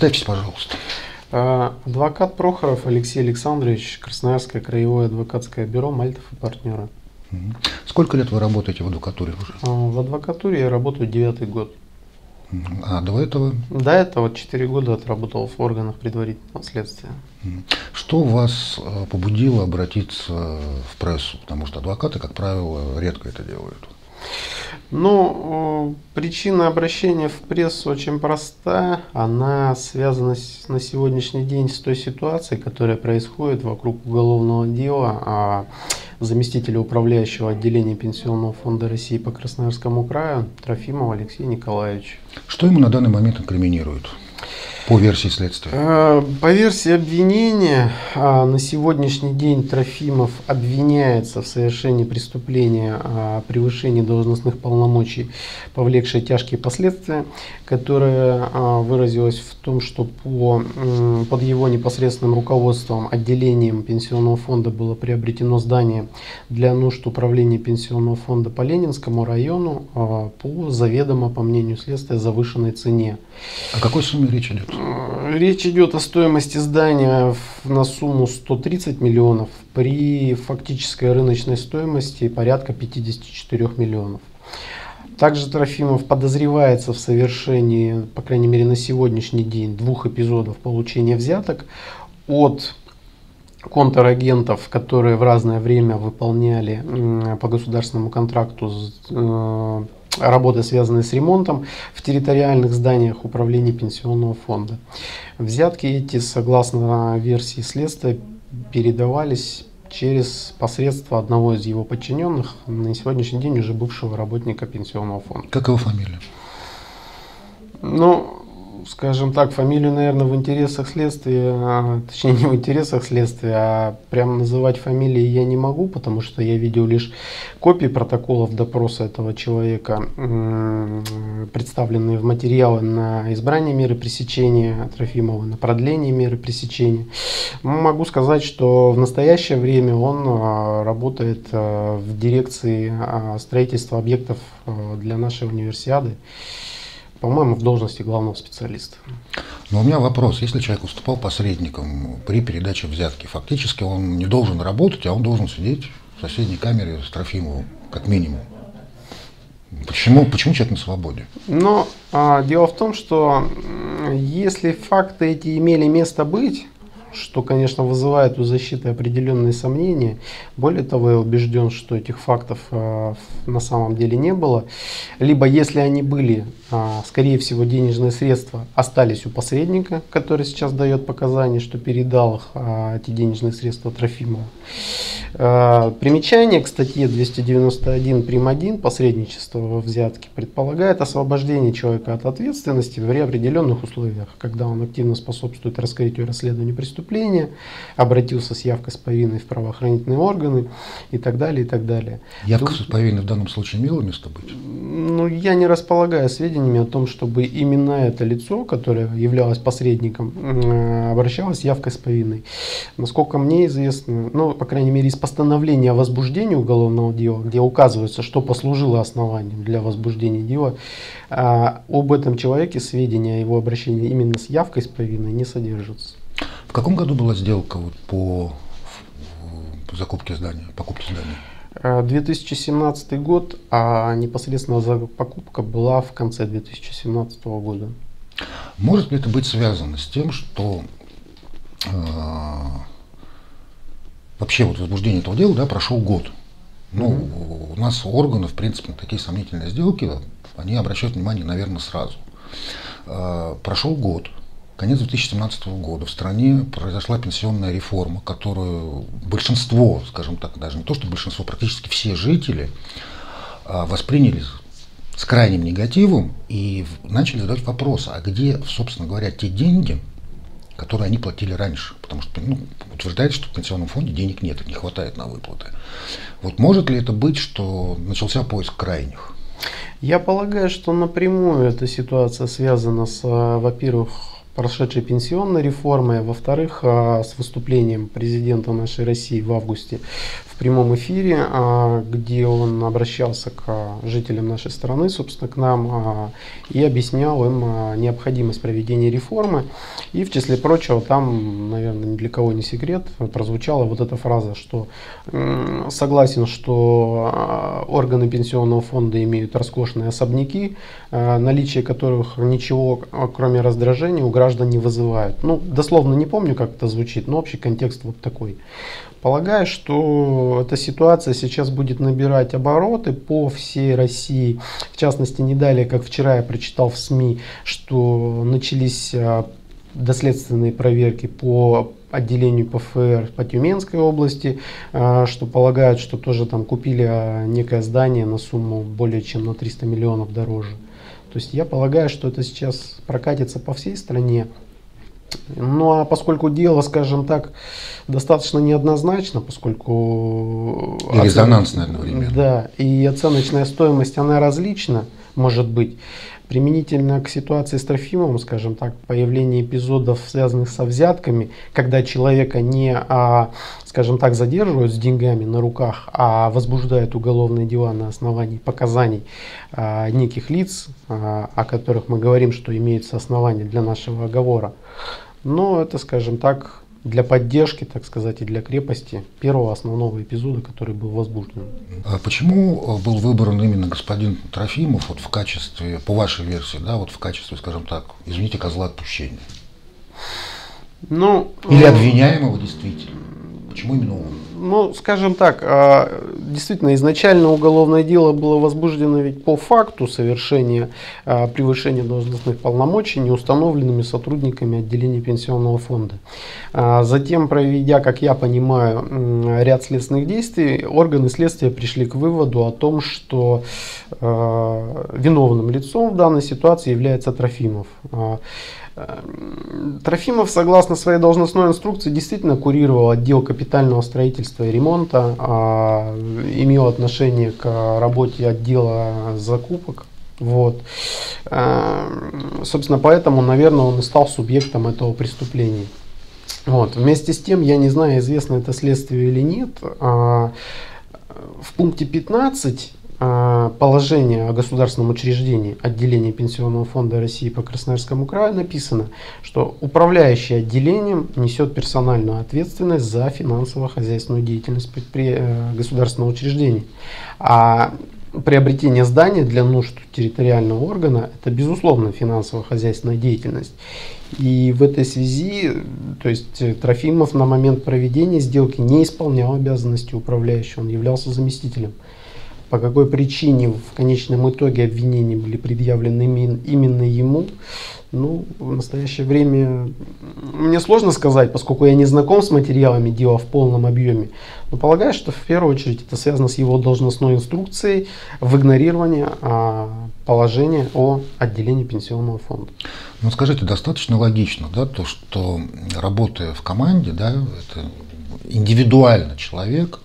Представьтесь, пожалуйста. Адвокат Прохоров Алексей Александрович, Красноярское краевое адвокатское бюро «Мальтов и партнеры». Сколько лет вы работаете в адвокатуре уже? В адвокатуре я работаю 9-й год. А до этого? До этого 4 года отработал в органах предварительного следствия. Что вас побудило обратиться в прессу? Потому что адвокаты, как правило, редко это делают. Ну, причина обращения в прессу очень проста. Она связана на сегодняшний день с той ситуацией, которая происходит вокруг уголовного дела заместителя управляющего отделения Пенсионного фонда России по Красноярскому краю Трофимова Алексея Николаевича. Что ему на данный момент инкриминируют? По версии следствия. По версии обвинения, на сегодняшний день Трофимов обвиняется в совершении преступления о превышении должностных полномочий, повлекшее тяжкие последствия, которое выразилось в том, что под его непосредственным руководством отделением Пенсионного фонда было приобретено здание для нужд управления Пенсионного фонда по Ленинскому району по заведомо, по мнению следствия, завышенной цене. О какой сумме речь идет? Речь идет о стоимости здания на сумму 130 миллионов при фактической рыночной стоимости порядка 54 миллионов. Также Трофимов подозревается в совершении, по крайней мере на сегодняшний день, 2 эпизодов получения взяток от контрагентов, которые в разное время выполняли по государственному контракту работы, связанные с ремонтом в территориальных зданиях управления Пенсионного фонда. Взятки эти, согласно версии следствия, передавались через посредство одного из его подчиненных, на сегодняшний день уже бывшего работника Пенсионного фонда. Как его фамилия? Ну, скажем так, фамилию, наверное, в интересах следствия, точнее не в интересах следствия, а прям называть фамилии я не могу, потому что я видел лишь копии протоколов допроса этого человека, представленные в материалы на избрание меры пресечения Трофимова, на продление меры пресечения. Могу сказать, что в настоящее время он работает в дирекции строительства объектов для нашей универсиады. По-моему, в должности главного специалиста. Но у меня вопрос. Если человек выступал посредником при передаче взятки, фактически он не должен работать, а он должен сидеть в соседней камере с Трофимовым, как минимум. Почему человек на свободе? Но дело в том, что если факты эти имели место быть, что, конечно, вызывает у защиты определенные сомнения. Более того, я убежден, что этих фактов на самом деле не было. Либо, если они были, скорее всего, денежные средства остались у посредника, который сейчас дает показания, что передал эти денежные средства Трофимову. Примечание к статье 291 прим. 1 посредничество во взятке предполагает освобождение человека от ответственности в определенных условиях, когда он активно способствует раскрытию и расследованию преступления, обратился с явкой с повинной в правоохранительные органы и так далее, и так далее. Явка с повинной в данном случае имела место быть? Ну, я не располагаю сведениями о том, чтобы именно это лицо, которое являлось посредником, обращалось с явкой с повинной. Насколько мне известно, ну, по крайней мере, из постановления о возбуждении уголовного дела, где указывается, что послужило основанием для возбуждения дела, об этом человеке сведения о его обращении именно с явкой с повинной не содержатся. В каком году была сделка по закупке здания, покупке здания? 2017 год, а непосредственно покупка была в конце 2017 года. Может ли это быть связано с тем, что вообще вот возбуждение этого дела, да, прошел год? Ну, у нас органы, в принципе, на такие сомнительные сделки, они обращают внимание, наверное, сразу. Прошел год. Конец 2017 года. В стране произошла пенсионная реформа, которую большинство, скажем так, даже не то, что большинство, практически все жители восприняли с крайним негативом и начали задавать вопрос, а где, собственно говоря, те деньги, которые они платили раньше? Потому что утверждается, что в пенсионном фонде денег нет, не хватает на выплаты. Вот может ли это быть, что начался поиск крайних? Я полагаю, что напрямую эта ситуация связана с, во-первых, прошедшей пенсионной реформой, во-вторых, с выступлением президента нашей России в августе в прямом эфире, где он обращался к жителям нашей страны, собственно, к нам, и объяснял им необходимость проведения реформы. И в числе прочего, там, наверное, ни для кого не секрет, прозвучала вот эта фраза, что согласен, что органы пенсионного фонда имеют роскошные особняки, наличие которых ничего, кроме раздражения, у граждан не вызывают. Ну, дословно не помню, как это звучит, но общий контекст вот такой. Полагаю, что эта ситуация сейчас будет набирать обороты по всей России. В частности, не далее, как вчера я прочитал в СМИ, что начались доследственные проверки по отделению ПФР по Тюменской области, что полагают, что тоже там купили некое здание на сумму более чем на 300 миллионов дороже. То есть я полагаю, что это сейчас прокатится по всей стране. Ну а поскольку дело, скажем так, достаточно неоднозначно, поскольку... И резонансное одновременно. Да, и оценочная стоимость, она различна, может быть. Применительно к ситуации с Трофимовым, скажем так, появление эпизодов, связанных со взятками, когда человека не, скажем так, задерживают с деньгами на руках, а возбуждают уголовные дела на основании показаний неких лиц, о которых мы говорим, что имеются основания для нашего оговора. Но это, скажем так, для поддержки, так сказать, и для крепости первого основного эпизода, который был возбужден. А почему был выбран именно господин Трофимов вот в качестве, по вашей версии, да, вот в качестве, скажем так, извините, козла отпущения? Ну, или обвиняемого действительно? Почему именно он? Ну, скажем так, действительно, изначально уголовное дело было возбуждено ведь по факту совершения превышения должностных полномочий неустановленными сотрудниками отделения пенсионного фонда. Затем, проведя, как я понимаю, ряд следственных действий, органы следствия пришли к выводу о том, что виновным лицом в данной ситуации является Трофимов. Трофимов, согласно своей должностной инструкции, действительно курировал отдел капитального строительства и ремонта, имел отношение к работе отдела закупок. Вот. Собственно, поэтому, наверное, он и стал субъектом этого преступления. Вот. Вместе с тем, я не знаю, известно это следствию или нет, в пункте 15 положение о государственном учреждении отделения Пенсионного фонда России по Красноярскому краю написано, что управляющий отделением несет персональную ответственность за финансово-хозяйственную деятельность государственного учреждения. А приобретение здания для нужд территориального органа – это, безусловно, финансово-хозяйственная деятельность. И в этой связи, то есть Трофимов на момент проведения сделки не исполнял обязанности управляющего, он являлся заместителем. По какой причине в конечном итоге обвинения были предъявлены именно ему, ну, в настоящее время мне сложно сказать, поскольку я не знаком с материалами дела в полном объеме. Но полагаю, что в первую очередь это связано с его должностной инструкцией в игнорировании положения о отделении пенсионного фонда. Ну, скажите, достаточно логично, да, то, что работая в команде, да, это индивидуально человек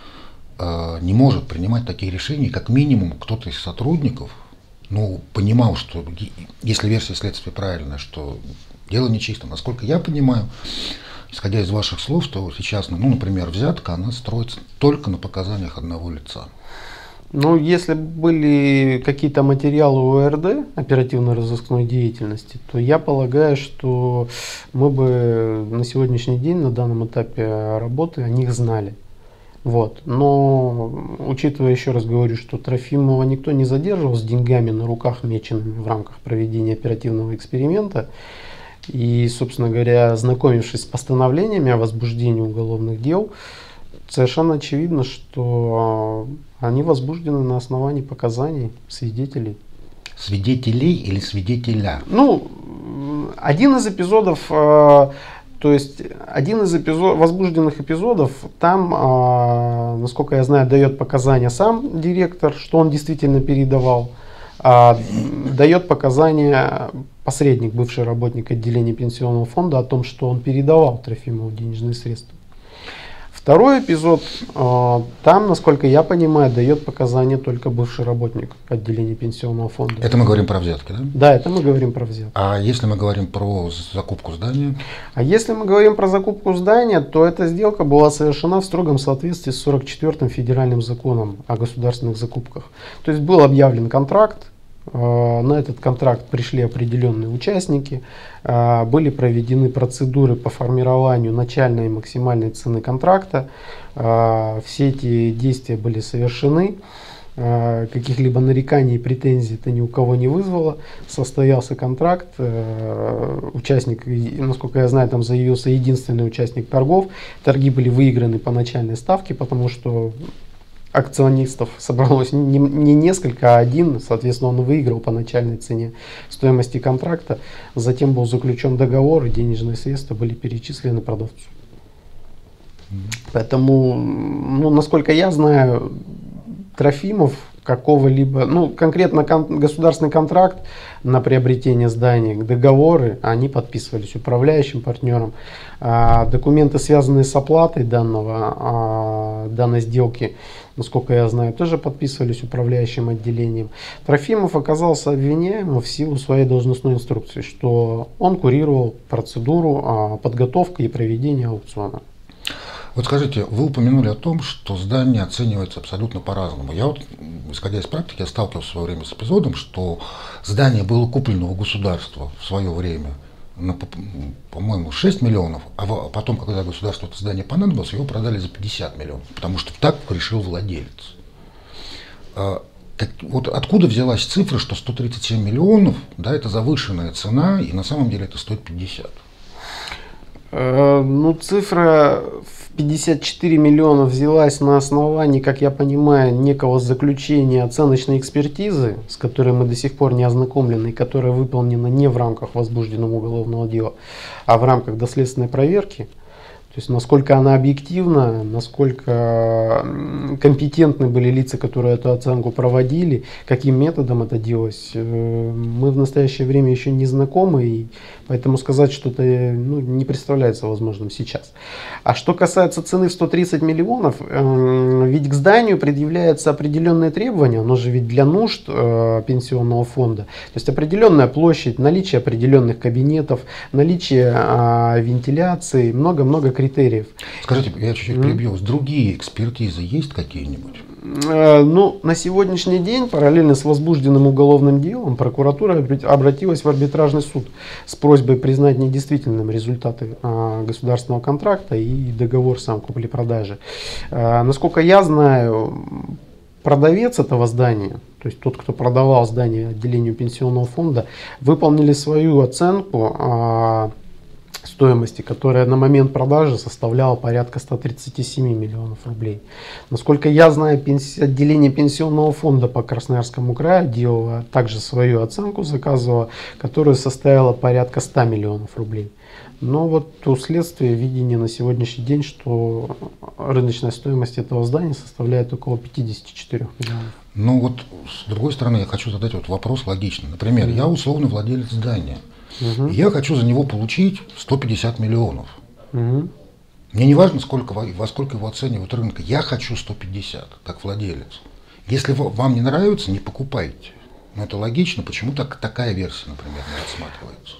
не может принимать такие решения, как минимум кто-то из сотрудников, ну, понимал, что, если версия следствия правильная, что дело нечисто. Насколько я понимаю, исходя из ваших слов, что сейчас, ну, например, взятка, она строится только на показаниях одного лица. Ну, если были какие-то материалы ОРД, оперативно-розыскной деятельности, то я полагаю, что мы бы на сегодняшний день, на данном этапе работы, о них знали. Вот. Но, учитывая, еще раз говорю, что Трофимова никто не задерживал с деньгами на руках, меченными в рамках проведения оперативного эксперимента, и, собственно говоря, ознакомившись с постановлениями о возбуждении уголовных дел, совершенно очевидно, что они возбуждены на основании показаний свидетелей. Свидетелей или свидетеля? Ну, один из эпизодов... То есть один из возбужденных эпизодов, там, насколько я знаю, дает показания сам директор, что он действительно передавал, дает показания посредник, бывший работник отделения пенсионного фонда, о том, что он передавал Трофимову денежные средства. Второй эпизод, там, насколько я понимаю, дает показания только бывший работник отделения пенсионного фонда. Это мы говорим про взятки, да? Да, это мы говорим про взятки. А если мы говорим про закупку здания? А если мы говорим про закупку здания, то эта сделка была совершена в строгом соответствии с 44-м федеральным законом о государственных закупках. То есть был объявлен контракт. На этот контракт пришли определенные участники, были проведены процедуры по формированию начальной и максимальной цены контракта, все эти действия были совершены, каких-либо нареканий и претензий это ни у кого не вызвало, состоялся контракт, участник, насколько я знаю, там заявился единственный участник торгов, торги были выиграны по начальной ставке, потому что акционистов собралось не несколько, а один, соответственно, он выиграл по начальной цене стоимости контракта. Затем был заключен договор, и денежные средства были перечислены продавцу. Поэтому, ну, насколько я знаю, Трофимов какого-либо, ну, конкретно государственный контракт на приобретение здания, договоры, они подписывались управляющим партнером. Документы, связанные с оплатой данной сделки, насколько я знаю, тоже подписывались управляющим отделением. Трофимов оказался обвиняемым в силу своей должностной инструкции, что он курировал процедуру подготовки и проведения аукциона. Вот скажите, вы упомянули о том, что здание оценивается абсолютно по-разному. Я вот, исходя из практики, я сталкивался в свое время с эпизодом, что здание было куплено у государства в свое время на, по-моему, 6 миллионов, а потом, когда государству это здание понадобилось, его продали за 50 миллионов, потому что так решил владелец. Вот откуда взялась цифра, что 137 миллионов, да, это завышенная цена, и на самом деле это стоит 50? Ну, цифра в 54 миллиона взялась на основании, как я понимаю, некого заключения оценочной экспертизы, с которой мы до сих пор не ознакомлены, и которая выполнена не в рамках возбужденного уголовного дела, а в рамках доследственной проверки. То есть, насколько она объективна, насколько компетентны были лица, которые эту оценку проводили, каким методом это делалось, мы в настоящее время еще не знакомы, и поэтому сказать что-то не представляется возможным сейчас. А что касается цены в 130 миллионов, ведь к зданию предъявляются определенные требования, оно же ведь для нужд пенсионного фонда. То есть определенная площадь, наличие определенных кабинетов, наличие вентиляции, много-много критериев. Скажите, я чуть-чуть перебью, другие экспертизы есть какие-нибудь? Ну, на сегодняшний день, параллельно с возбужденным уголовным делом, прокуратура обратилась в арбитражный суд с просьбой признать недействительным результаты государственного контракта и договор сам купли-продажи. Насколько я знаю, продавец этого здания, то есть тот, кто продавал здание отделению пенсионного фонда, выполнили свою оценку стоимости, которая на момент продажи составляла порядка 137 миллионов рублей. Насколько я знаю, отделение пенсионного фонда по Красноярскому краю делало также свою оценку, заказывало, которая составила порядка 100 миллионов рублей. Но вот у следствия видение на сегодняшний день, что рыночная стоимость этого здания составляет около 54 миллионов. Ну вот, с другой стороны, я хочу задать вот вопрос логичный. Например, я условно владелец здания. Я хочу за него получить 150 миллионов. Мне не важно, во сколько его оценивают рынок. Я хочу 150, как владелец. Если вам не нравится, не покупайте. Но это логично. Почему такая версия, например, не рассматривается?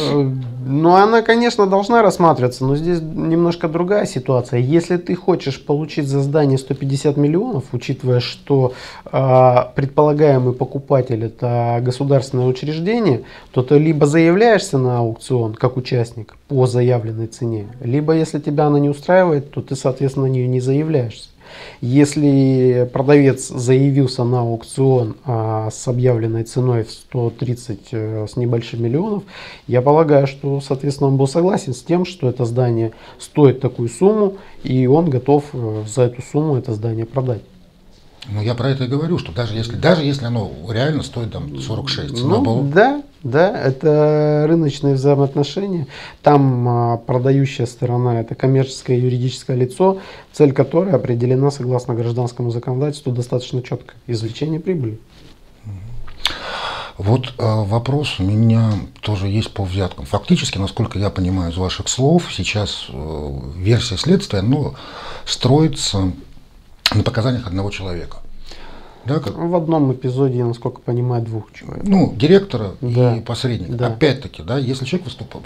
Ну, она, конечно, должна рассматриваться, но здесь немножко другая ситуация. Если ты хочешь получить за здание 150 миллионов, учитывая, что предполагаемый покупатель это государственное учреждение, то ты либо заявляешься на аукцион как участник по заявленной цене, либо если тебя она не устраивает, то ты, соответственно, на нее не заявляешься. Если продавец заявился на аукцион с объявленной ценой в 130 с небольшим миллионов, я полагаю, что, соответственно, он был согласен с тем, что это здание стоит такую сумму, и он готов за эту сумму это здание продать. Ну, я про это и говорю, что даже если оно реально стоит там 46, цена была... Да, это рыночные взаимоотношения. Там продающая сторона это коммерческое и юридическое лицо, цель которой определена согласно гражданскому законодательству достаточно четко. Извлечение прибыли. Вот вопрос у меня тоже есть по взяткам. Фактически, насколько я понимаю из ваших слов, сейчас версия следствия, но строится на показаниях одного человека. Да, как? В одном эпизоде, я насколько понимаю, 2 человек. Ну, директора да. и посредника. Да. Опять-таки, да, если человек выступал,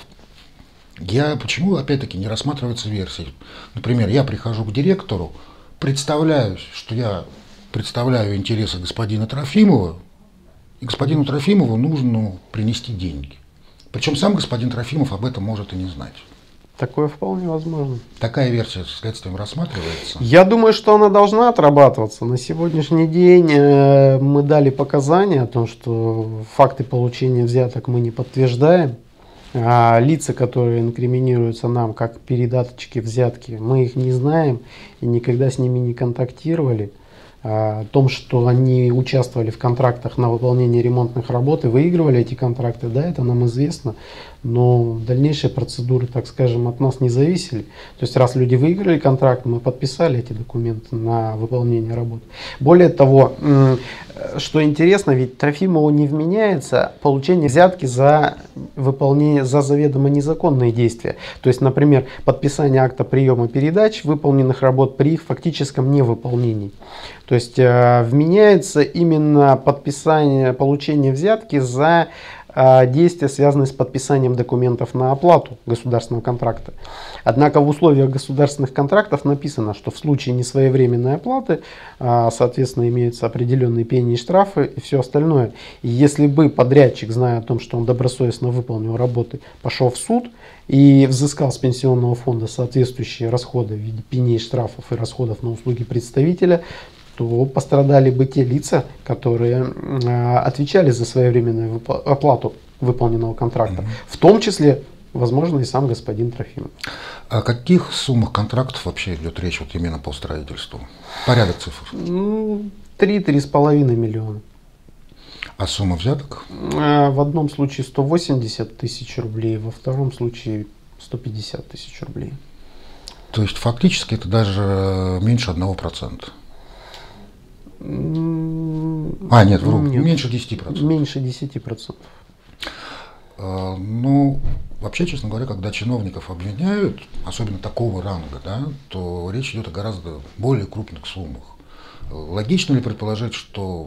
почему опять-таки не рассматривается версии? Например, я прихожу к директору, представляюсь, что я представляю интересы господина Трофимова, и господину Трофимову нужно принести деньги. Причем сам господин Трофимов об этом может и не знать. Такое вполне возможно. Такая версия следствием рассматривается? Я думаю, что она должна отрабатываться. На сегодняшний день мы дали показания о том, что факты получения взяток мы не подтверждаем. А лица, которые инкриминируются нам как передатчики взятки, мы их не знаем и никогда с ними не контактировали. О том, что они участвовали в контрактах на выполнение ремонтных работ и выигрывали эти контракты, да, это нам известно, но дальнейшие процедуры, так скажем, от нас не зависели. То есть, раз люди выиграли контракт, мы подписали эти документы на выполнение работ. Более того, что интересно, ведь Трофимову не вменяется получение взятки за выполнение, за заведомо незаконные действия. То есть, например, подписание акта приема передач выполненных работ при их фактическом невыполнении. То есть вменяется именно подписание, получение взятки за действия, связанные с подписанием документов на оплату государственного контракта. Однако в условиях государственных контрактов написано, что в случае несвоевременной оплаты, соответственно, имеются определенные пени и штрафы и все остальное. И если бы подрядчик, зная о том, что он добросовестно выполнил работы, пошел в суд и взыскал с пенсионного фонда соответствующие расходы в виде пеней, штрафов и расходов на услуги представителя, то пострадали бы те лица, которые отвечали за своевременную оплату выполненного контракта. В том числе, возможно, и сам господин Трофимов. О каких суммах контрактов вообще идет речь вот именно по строительству? Порядок цифр? 3-3,5 миллиона. А сумма взяток? В одном случае 180 тысяч рублей, во втором случае 150 тысяч рублей. То есть фактически это даже меньше 1%? Нет, вру, Нет, меньше 10%. Меньше 10%. Ну, вообще, честно говоря, когда чиновников обвиняют, особенно такого ранга, да, то речь идет о гораздо более крупных суммах. Логично ли предположить, что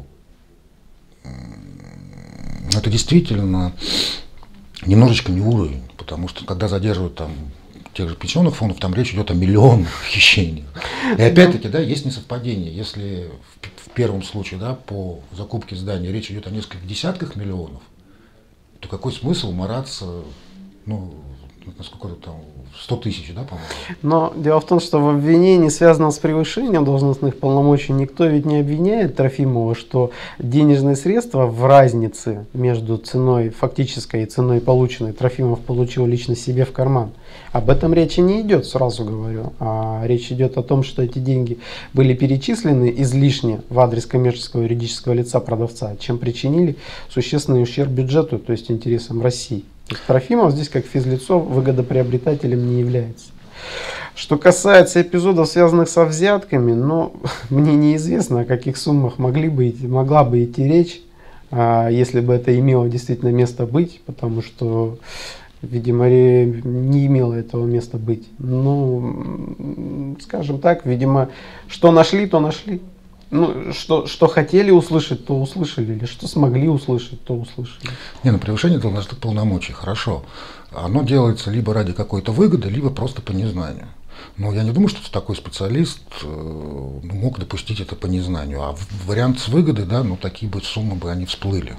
это действительно немножечко не уровень, потому что когда задерживают там тех же пенсионных фондов, там речь идет о миллионных хищениях. И опять-таки, да, есть несовпадение. Если в первом случае, да, по закупке здания речь идет о нескольких десятках миллионов, то какой смысл мараться, ну, насколько там, 100 тысяч, да, по-моему? Но дело в том, что в обвинении, связанном с превышением должностных полномочий, никто ведь не обвиняет Трофимова, что денежные средства в разнице между ценой фактической и ценой полученной Трофимов получил лично себе в карман. Об этом речи не идет, сразу говорю. А речь идет о том, что эти деньги были перечислены излишне в адрес коммерческого юридического лица продавца, чем причинили существенный ущерб бюджету, то есть интересам России. То есть Трофимов здесь как физлицо выгодоприобретателем не является. Что касается эпизодов, связанных со взятками, ну, мне неизвестно, о каких суммах могла бы идти речь, если бы это имело действительно место быть, потому что, видимо, не имело этого места быть. Ну, скажем так, видимо, что нашли, то нашли. Ну, что хотели услышать, то услышали, или что смогли услышать, то услышали. Превышение должностных полномочий, хорошо. Оно делается либо ради какой-то выгоды, либо просто по незнанию. Но я не думаю, что такой специалист мог допустить это по незнанию. А вариант с выгодой, да, ну такие бы суммы бы они всплыли.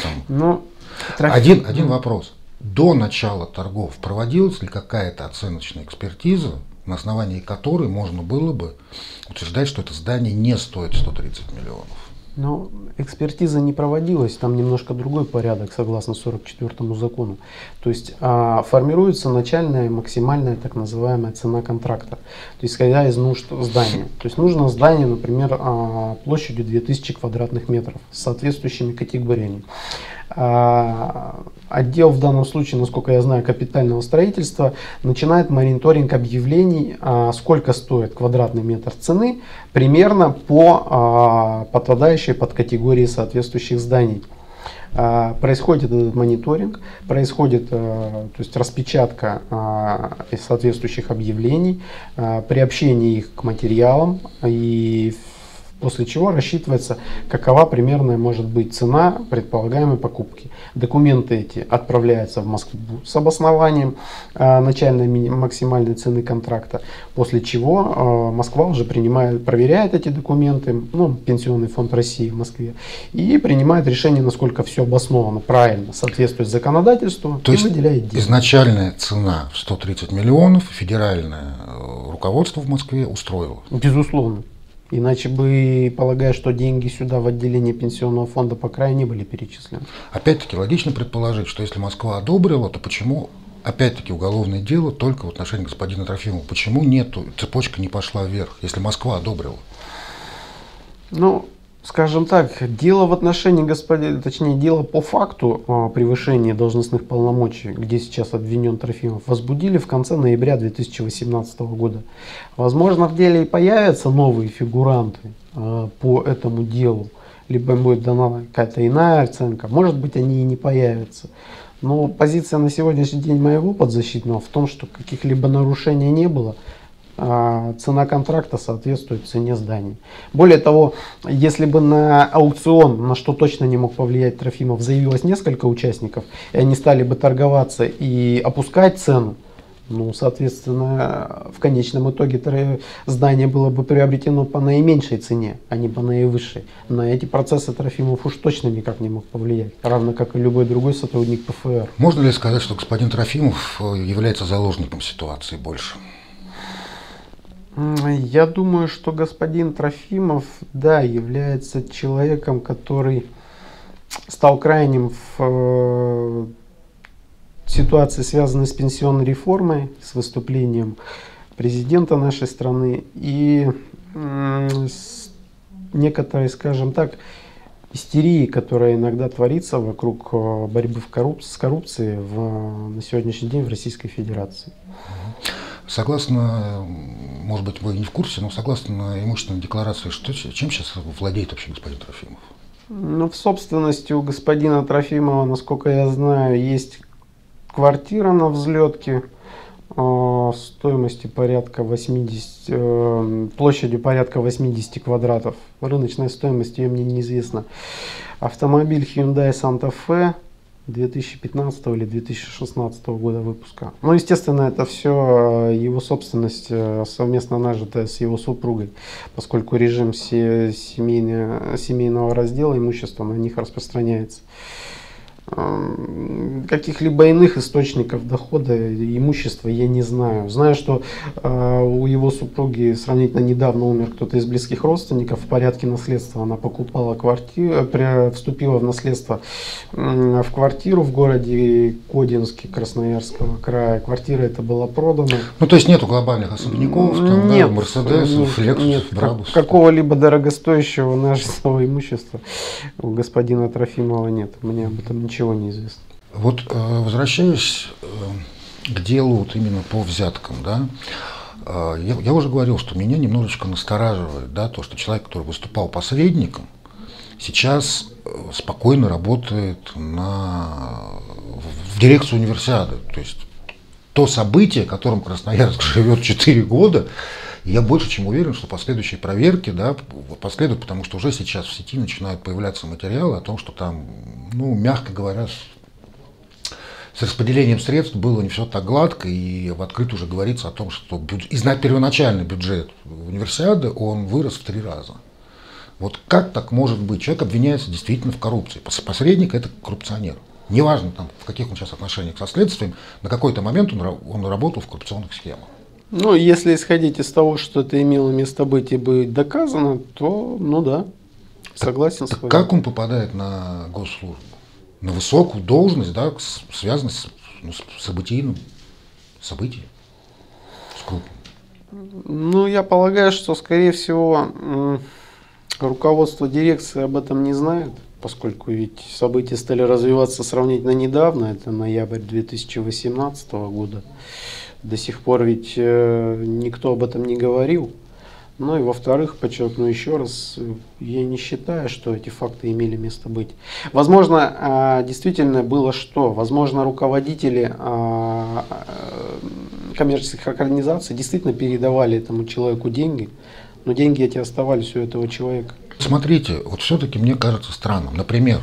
Один вопрос. До начала торгов проводилась ли какая-то оценочная экспертиза, на основании которой можно было бы утверждать, что это здание не стоит 130 миллионов? Но экспертиза не проводилась, там немножко другой порядок, согласно 44-му закону. То есть формируется начальная и максимальная так называемая цена контракта, то есть исходя из нужд здания. То есть нужно здание, например, площадью 2000 квадратных метров с соответствующими категориями. Отдел в данном случае, насколько я знаю, капитального строительства начинает мониторинг объявлений, сколько стоит квадратный метр цены, примерно по подпадающей под категории соответствующих зданий. Происходит этот мониторинг, происходит то есть распечатка соответствующих объявлений, приобщение их к материалам, и после чего рассчитывается, какова примерная может быть цена предполагаемой покупки. Документы эти отправляются в Москву с обоснованием начальной максимальной цены контракта, после чего Москва уже проверяет эти документы, ну, Пенсионный фонд России в Москве, и принимает решение, насколько все обосновано, правильно, соответствует законодательству, то и есть выделяет деньги. Изначальная цена в 130 миллионов федеральное руководство в Москве устроило? Безусловно. Иначе бы, полагаю, что деньги сюда в отделение пенсионного фонда по краю не были перечислены. Опять-таки логично предположить, что если Москва одобрила, то почему, опять-таки, уголовное дело только в отношении господина Трофимова? Почему цепочка не пошла вверх, если Москва одобрила? Ну, скажем так, дело в отношении господина, точнее, дело по факту превышения должностных полномочий, где сейчас обвинен Трофимов, возбудили в конце ноября 2018 года. Возможно, в деле и появятся новые фигуранты по этому делу, либо будет дана какая-то иная оценка, может быть, они и не появятся. Но позиция на сегодняшний день моего подзащитного в том, что каких-либо нарушений не было. Цена контракта соответствует цене здания. Более того, если бы на аукцион, на что точно не мог повлиять Трофимов, заявилось несколько участников, и они стали бы торговаться и опускать цену, ну, соответственно, в конечном итоге здание было бы приобретено по наименьшей цене, а не по наивысшей. На эти процессы Трофимов уж точно никак не мог повлиять, равно как и любой другой сотрудник ПФР. Можно ли сказать, что господин Трофимов является заложником ситуации больше? Я думаю, что господин Трофимов, да, является человеком, который стал крайним в ситуации, связанной с пенсионной реформой, с выступлением президента нашей страны и с некоторой, скажем так, истерии, которая иногда творится вокруг борьбы с коррупцией на сегодняшний день в Российской Федерации. Согласно, может быть, вы не в курсе, но согласно имущественной декларации, чем сейчас владеет вообще господин Трофимов? Ну, в собственности у господина Трофимова, насколько я знаю, есть квартира на Взлетке стоимостью порядка 80, площадью порядка 80 квадратов. Рыночная стоимость ее мне неизвестна. Автомобиль Hyundai Santa Fe 2015 или 2016 года выпуска. Ну, естественно, это все его собственность, совместно нажитая с его супругой, поскольку режим семейного раздела имущества на них распространяется. Каких-либо иных источников дохода имущества я не знаю. Знаю, что у его супруги сравнительно недавно умер кто-то из близких родственников. В порядке наследства она покупала квартиру, вступила в наследство в квартиру в городе Кодинске Красноярского края. Квартира эта была продана. Ну, то есть нету глобальных особняков, там, нет, да, Мерседесов, Лексусов, Брабусов? Какого-либо дорогостоящего нажитого имущества у господина Трофимова нет. Мне об этом ничего не известно. Вот возвращаясь к делу вот именно по взяткам, да, я уже говорил, что меня немножечко настораживает, да, то, что человек, который выступал посредником, сейчас спокойно работает в дирекции универсиады. То есть то событие, которым Красноярск живет 4 года, я больше чем уверен, что последующие проверки, да, последуют, потому что уже сейчас в сети начинают появляться материалы о том, что там, ну, мягко говоря, с распределением средств было не все так гладко, и в открытую уже говорится о том, что первоначальный бюджет универсиады, он вырос в 3 раза. Вот как так может быть? Человек обвиняется действительно в коррупции. Посредник – это коррупционер. Неважно, там, в каких он сейчас отношениях со следствием, на какой-то момент он работал в коррупционных схемах. Ну, если исходить из того, что это имело место быть и быть доказано, то, ну да, согласен с вами. Как он попадает на госслужбу? На высокую должность, да, связанную с событием, с крупным? Ну, я полагаю, что, скорее всего, руководство дирекции об этом не знает, поскольку ведь события стали развиваться сравнительно недавно, это ноябрь 2018 года. До сих пор ведь никто об этом не говорил. Ну и во-вторых, подчеркну еще раз, я не считаю, что эти факты имели место быть. Возможно, действительно было что? Возможно, руководители коммерческих организаций действительно передавали этому человеку деньги, но деньги эти оставались у этого человека. Смотрите, вот все-таки мне кажется странным. Например,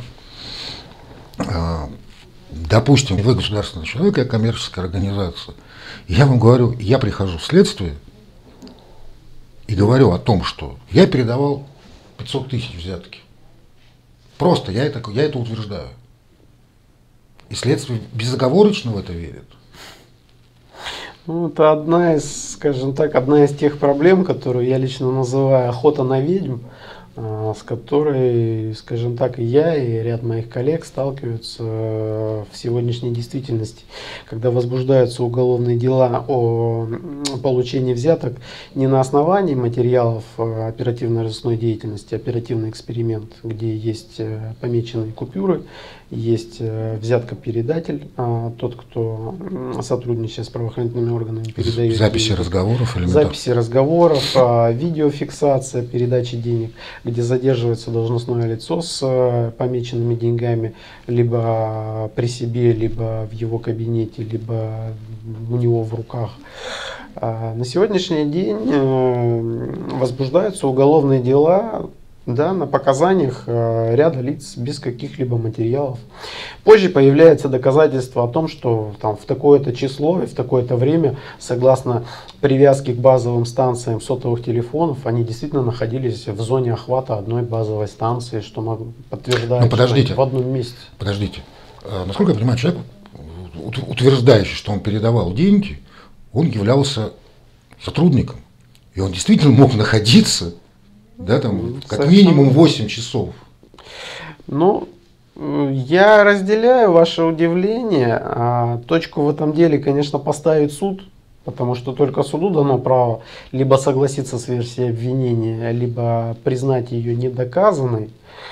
допустим, вы государственный человек, я коммерческая организация. Я вам говорю, я прихожу в следствие и говорю о том, что я передавал 500 тысяч взятки. Просто я это утверждаю. И следствие безоговорочно в это верит. Ну, это одна из, скажем так, одна из тех проблем, которую я лично называю охота на ведьм, с которой, скажем так, и я, и ряд моих коллег сталкиваются в сегодняшней действительности, когда возбуждаются уголовные дела о получении взяток не на основании материалов оперативно-розыскной деятельности, оперативный эксперимент, где есть помеченные купюры, есть взятка-передатель, тот, кто сотрудничает с правоохранительными органами, передает записи деньги. Разговоров, записи разговоров, видеофиксация передачи денег, где задерживается должностное лицо с помеченными деньгами либо при себе, либо в его кабинете, либо у него в руках. На сегодняшний день возбуждаются уголовные дела, да, на показаниях ряда лиц без каких-либо материалов. Позже появляется доказательство о том, что там, в такое-то число и в такое-то время, согласно привязке к базовым станциям сотовых телефонов, они действительно находились в зоне охвата одной базовой станции, что подтверждает, что в одном месте. Подождите. Насколько я понимаю, человек, утверждающий, что он передавал деньги, он являлся сотрудником. И он действительно мог находиться, да, там, как минимум 8 часов. Ну, я разделяю ваше удивление. Точку в этом деле, конечно, поставит суд, потому что только суду дано право либо согласиться с версией обвинения, либо признать ее недоказанной.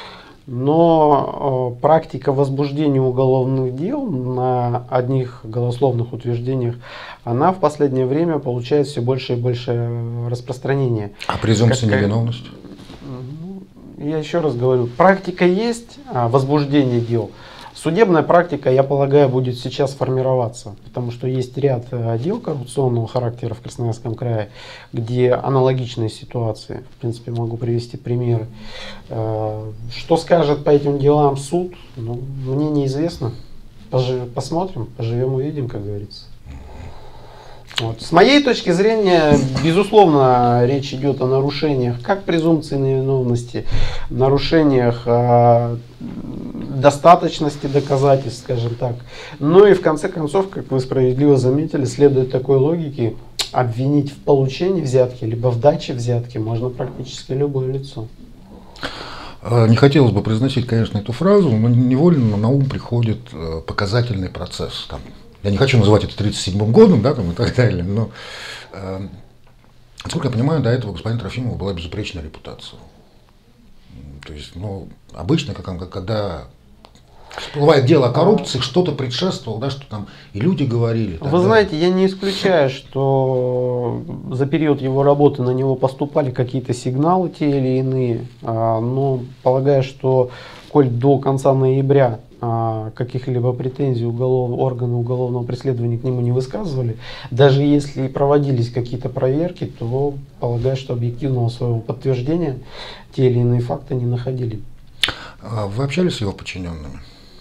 Но практика возбуждения уголовных дел на одних голословных утверждениях, она в последнее время получает все больше и больше распространения. А презумпция невиновности? Я еще раз говорю, практика есть возбуждения дел. Судебная практика, я полагаю, будет сейчас формироваться, потому что есть ряд дел коррупционного характера в Красноярском крае, где аналогичные ситуации. В принципе, могу привести примеры. Что скажет по этим делам суд, ну, мне неизвестно. Посмотрим, поживем, увидим, как говорится. Вот. С моей точки зрения, безусловно, речь идет о нарушениях как презумпции невиновности, нарушениях достаточности доказательств, скажем так. Ну и в конце концов, как вы справедливо заметили, следует такой логике, обвинить в получении взятки, либо в даче взятки можно практически любое лицо. Не хотелось бы произносить, конечно, эту фразу, но невольно на ум приходит показательный процесс. Там, я не хочу называть это 1937 годом, да, там, и так далее, но, насколько я понимаю, до этого у господина Трофимова была безупречная репутация. То есть, ну, обычно, когда всплывает дело о коррупции, что-то предшествовало, да, что там и люди говорили. Вы знаете, я не исключаю, что за период его работы на него поступали какие-то сигналы, те или иные, но полагаю, что коль до конца ноября каких-либо претензий органы уголовного преследования к нему не высказывали, даже если и проводились какие-то проверки, то полагаю, что объективного своего подтверждения те или иные факты не находили. Вы общались с его подчиненными?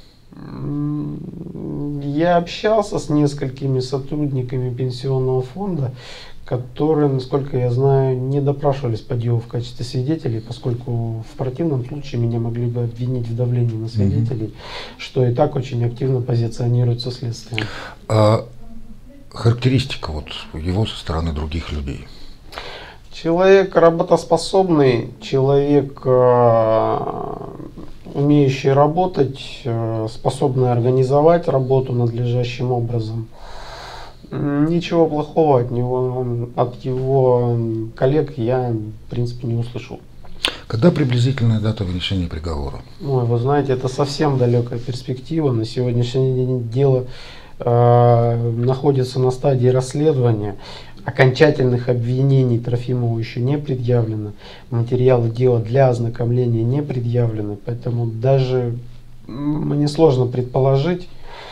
Я общался с несколькими сотрудниками пенсионного фонда, которые, насколько я знаю, не допрашивались по делу в качестве свидетелей, поскольку в противном случае меня могли бы обвинить в давлении на свидетелей, что и так очень активно позиционируется следствием. Характеристика вот его со стороны других людей? Человек работоспособный, человек, умеющий работать, способный организовать работу надлежащим образом. Ничего плохого от него, от его коллег я, в принципе, не услышал. Когда приблизительная дата вынесения приговора? Ой, вы знаете, это совсем далекая перспектива. На сегодняшний день дело находится на стадии расследования. Окончательных обвинений Трофимову еще не предъявлено. Материалы дела для ознакомления не предъявлены. Поэтому даже мне сложно предположить,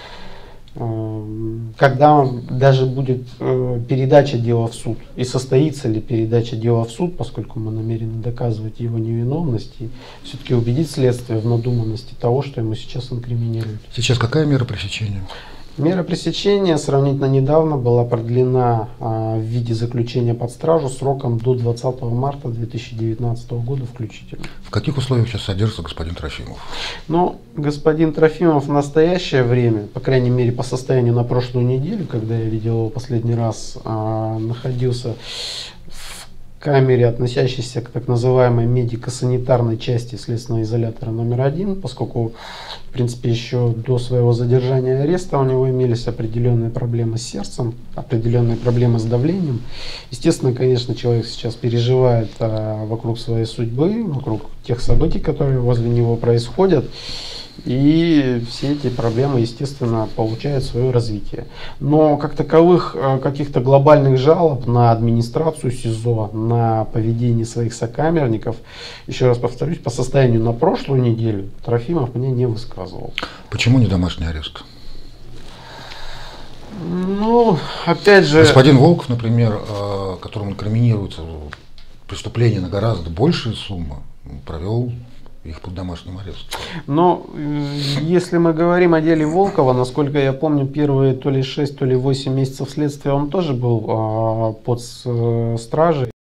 когда даже будет передача дела в суд. И состоится ли передача дела в суд, поскольку мы намерены доказывать его невиновность и все-таки убедить следствие в надуманности того, что ему сейчас инкриминируют. Сейчас какая мера пресечения? Мера пресечения сравнительно недавно была продлена в виде заключения под стражу сроком до 20 марта 2019 года включительно. В каких условиях сейчас содержится господин Трофимов? Ну, господин Трофимов в настоящее время, по крайней мере по состоянию на прошлую неделю, когда я видел его последний раз, находился в камере, относящейся к так называемой медико-санитарной части следственного изолятора номер 1, поскольку, в принципе, еще до своего задержания и ареста у него имелись определенные проблемы с сердцем, определенные проблемы с давлением. Естественно, конечно, человек сейчас переживает вокруг своей судьбы, вокруг тех событий, которые возле него происходят. И все эти проблемы, естественно, получают свое развитие. Но как таковых каких-то глобальных жалоб на администрацию СИЗО, на поведение своих сокамерников, еще раз повторюсь, по состоянию на прошлую неделю Трофимов мне не высказывал. Почему не домашний арест? Ну, опять же... Господин Волков, например, которому инкриминируется преступление на гораздо большие суммы, провел их под домашним арестом. Но если мы говорим о деле Волкова, насколько я помню, первые то ли 6, то ли 8 месяцев следствия он тоже был под стражей.